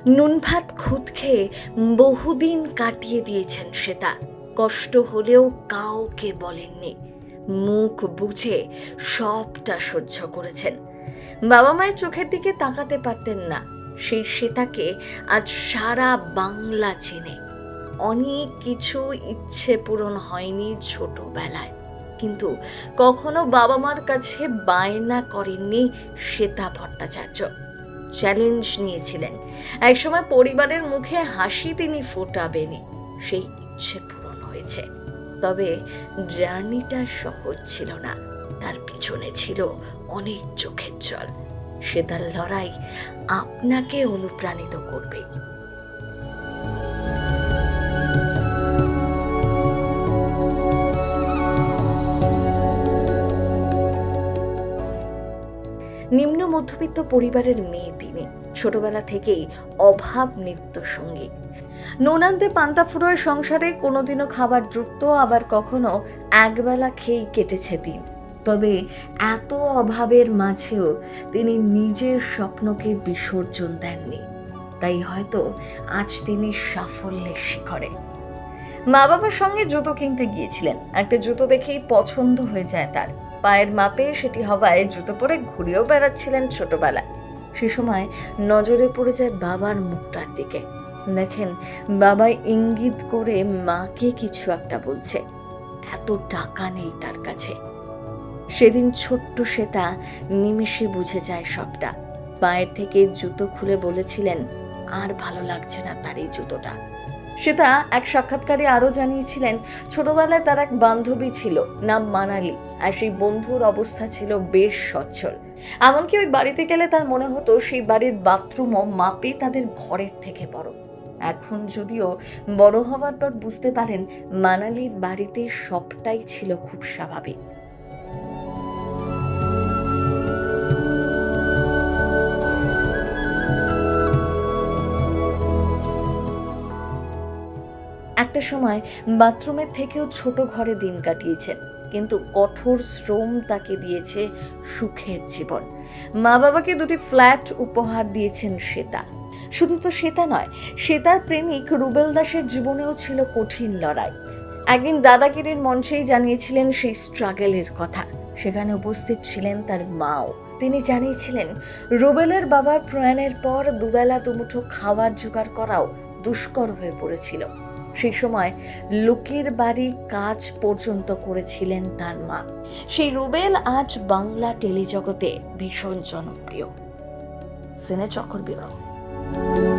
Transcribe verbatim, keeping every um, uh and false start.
নুন ভাত খুদ খেয়ে বহুদিন কাটিয়ে দিয়েছেন শ্বেতা। কষ্ট হলেও কাউকে বলেননি, মুখ বুঝে সবটা সহ্য করেছেন। বাবা মায়ের চোখের দিকে তাকাতে পারতেন না সেই শ্বেতাকে আজ সারা বাংলা চেনে। অনেক কিছু ইচ্ছে পূরণ হয়নি ছোটবেলায়, কিন্তু কখনো বাবা মার কাছে বায়না করেননি শ্বেতা ভট্টাচার্য। চ্যালেঞ্জ নিয়েছিলেন, একসময় পরিবারের মুখে হাসি তিনি ফোটাবেনি, সেই ইচ্ছে পূরণ হয়েছে। তবে জার্নিটা সহজ ছিল না, তার পিছনে ছিল অনেক চোখের জল। শ্বেতার লড়াই আপনাকে অনুপ্রাণিত করবে। নিম্ন মধ্যবিত্ত পরিবারের মেয়ে তিনি। ছোটবেলা থেকেই অভাব নিত্য সঙ্গী। নুন আনতে পান্তা ফুরোয় সংসারে কোনোদিনও খাবার জুটতো, আবার কখনো একবেলা খেয়েই কেটেছে দিন। তবে এত অভাবের মাঝেও তিনি নিজের স্বপ্নকে বিসর্জন দেননি। তাই হয়তো আজ তিনি সাফল্যের শিখরে। মা বাবার সঙ্গে জুতো কিনতে গিয়েছিলেন, একটা জুতো দেখেই পছন্দ হয়ে যায় তার। পায়ের মাপে সেটি হওয়ায় জুতো পরে ঘুরেও বেড়াচ্ছিলেন ছোটবেলায়। সে সময় নজরে পড়ে যায় বাবার মুখটার দিকে। দেখেন, বাবা ইঙ্গিত করে মাকে কিছু একটা বলছে। এত টাকা নেই তার কাছে। সেদিন ছোট্ট শ্বেতা নিমেষে বুঝে যায় সবটা। পায়ের থেকে জুতো খুলে বলেছিলেন আর ভালো লাগছে না তার এই জুতোটা। শ্বেতা এক সাক্ষাৎকারে আরো জানিয়েছিলেন, ছোটবেলায় তার এক বান্ধবী ছিল, নাম মানালি, আর সেই বন্ধুর অবস্থা ছিল বেশ সচ্ছল। এমনকি ওই বাড়িতে গেলে তার মনে হতো সেই বাড়ির বাথরুমও মাপে তাদের ঘরের থেকে বড়। এখন যদিও বড় হওয়ার পর বুঝতে পারেন মানালির বাড়িতে সবটাই ছিল খুব স্বাভাবিক। একটা সময় বাথরুমের থেকেও ছোট ঘরে দিন কাটিয়েছেন, কিন্তু কঠোর শ্রম তাকে দিয়েছে সুখের জীবন। মা বাবাকে দুটি ফ্ল্যাট উপহার দিয়েছেন শ্বেতা। শুধু তো শ্বেতা নয়, শ্বেতার প্রেমিক রুবেল দাসের জীবনেও ছিল কঠিন লড়াই। একদিন দাদাগিরির মঞ্চেই জানিয়েছিলেন সেই স্ট্রাগলের কথা। সেখানে উপস্থিত ছিলেন তার মাও। তিনি জানিয়েছিলেন রুবেলের বাবার প্রয়াণের পর দুবেলা দুমুঠো খাবার জোগাড় করাও দুষ্কর হয়ে পড়েছিল। সেই সময় লোকের বাড়ি কাজ পর্যন্ত করেছিলেন তার মা। সেই রুবেল আজ বাংলা টেলিজগতে ভীষণ জনপ্রিয়। সিনে চক্র বিবাহ।